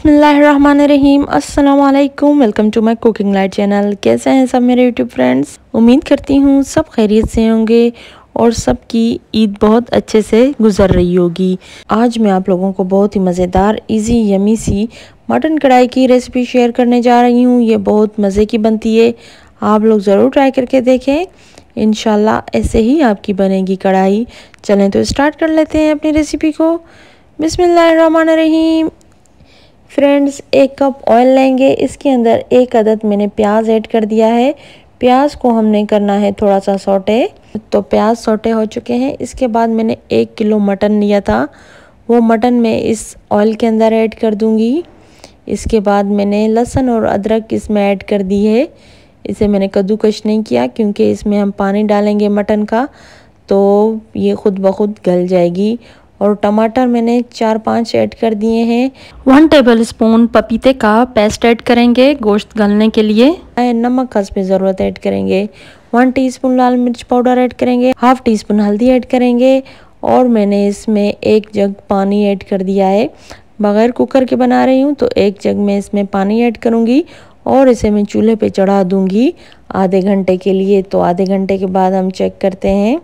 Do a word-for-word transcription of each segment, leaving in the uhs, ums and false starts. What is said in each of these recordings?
बिस्मिल्लाहिर्रहमानिर्रहीम अस्सलाम वालेकुम। Welcome to my cooking light channel. कैसे हैं सब मेरे यूट्यूब फ्रेंड्स? उम्मीद करती हूँ सब खैरियत से होंगे और सबकी ईद बहुत अच्छे से गुजर रही होगी। आज मैं आप लोगों को बहुत ही मज़ेदार इजी यमी सी मटन कढ़ाई की रेसिपी शेयर करने जा रही हूँ। ये बहुत मज़े की बनती है, आप लोग ज़रूर ट्राई करके देखें। इंशाल्लाह ऐसे ही आपकी बनेगी कढ़ाई। चलें तो स्टार्ट कर लेते हैं अपनी रेसिपी को। बिस्मिल्लाहिर्रहमानिर्रहीम। फ्रेंड्स, एक कप ऑयल लेंगे, इसके अंदर एक अदद मैंने प्याज ऐड कर दिया है। प्याज को हमने करना है थोड़ा सा सौटे। तो प्याज सौटे हो चुके हैं। इसके बाद मैंने एक किलो मटन लिया था, वो मटन मैं इस ऑयल के अंदर ऐड कर दूंगी। इसके बाद मैंने लहसुन और अदरक इसमें ऐड कर दी है। इसे मैंने कद्दूकश नहीं किया क्योंकि इसमें हम पानी डालेंगे मटन का, तो ये खुद ब खुद गल जाएगी। और टमाटर मैंने चार पांच ऐड कर दिए हैं। वन टेबल स्पून पपीते का पेस्ट ऐड करेंगे गोश्त गलने के लिए। नमक का इसमें ज़रूरत ऐड करेंगे। वन टीस्पून लाल मिर्च पाउडर ऐड करेंगे। हाफ टी स्पून हल्दी ऐड करेंगे। और मैंने इसमें एक जग पानी ऐड कर दिया है। बगैर कुकर के बना रही हूँ तो एक जग में इसमें पानी ऐड करूँगी और इसे मैं चूल्हे पे चढ़ा दूँगी आधे घंटे के लिए। तो आधे घंटे के बाद हम चेक करते हैं।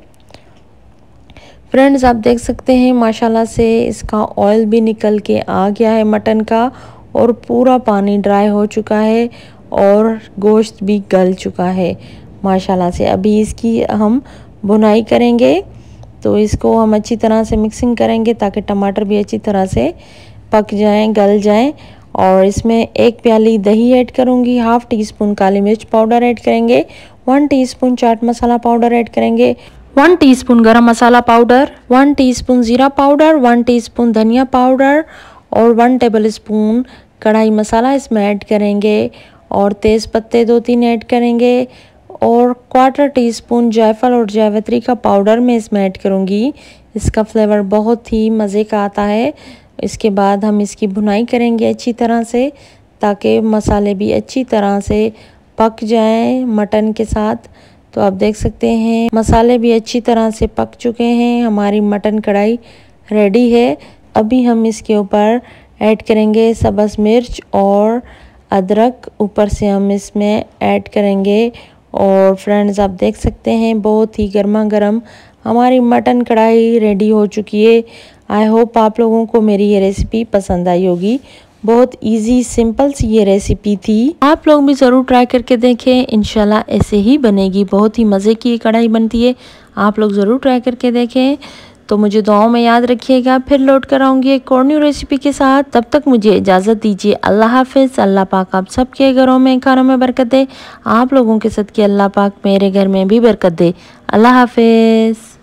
फ्रेंड्स, आप देख सकते हैं माशाल्लाह से इसका ऑयल भी निकल के आ गया है मटन का, और पूरा पानी ड्राई हो चुका है और गोश्त भी गल चुका है माशाल्लाह से। अभी इसकी हम भुनाई करेंगे, तो इसको हम अच्छी तरह से मिक्सिंग करेंगे ताकि टमाटर भी अच्छी तरह से पक जाएं, गल जाएं। और इसमें एक प्याली दही ऐड करूंगी। हाफ टी स्पून काली मिर्च पाउडर ऐड करेंगे। One teaspoon chaat masala powder add करेंगे। One teaspoon garam masala powder, one teaspoon ज़ीरा पाउडर, वन टीस्पून धनिया पाउडर और one tablespoon kadhai masala इसमें ऐड करेंगे। और तेज़ पत्ते दो तीन ऐड करेंगे। और क्वार्टर टी स्पून जायफल और जावित्री का पाउडर मैं इसमें ऐड करूँगी। इसका फ्लेवर बहुत ही मज़े का आता है। इसके बाद हम इसकी भुनाई करेंगे अच्छी तरह से, ताकि मसाले भी अच्छी तरह से पक जाएं मटन के साथ। तो आप देख सकते हैं मसाले भी अच्छी तरह से पक चुके हैं। हमारी मटन कढ़ाई रेडी है। अभी हम इसके ऊपर ऐड करेंगे सब्ज़ मिर्च और अदरक, ऊपर से हम इसमें ऐड करेंगे। और फ्रेंड्स, आप देख सकते हैं बहुत ही गर्मा गर्म हमारी मटन कढ़ाई रेडी हो चुकी है। आई होप आप लोगों को मेरी ये रेसिपी पसंद आई होगी। बहुत इजी सिंपल सी ये रेसिपी थी, आप लोग भी ज़रूर ट्राई करके देखें। इंशाल्लाह ऐसे ही बनेगी, बहुत ही मज़े की कढ़ाई बनती है। आप लोग ज़रूर ट्राई करके देखें। तो मुझे दुआओं में याद रखिएगा। फिर लौट कर आऊँगी एक और न्यू रेसिपी के साथ। तब तक मुझे इजाज़त दीजिए। अल्लाह हाफिज़। अल्लाह पाक आप सबके घरों में खानों में बरकत दे। आप लोगों के साथ कि अल्लाह पाक मेरे घर में भी बरकत दे। अल्लाह हाफिज़।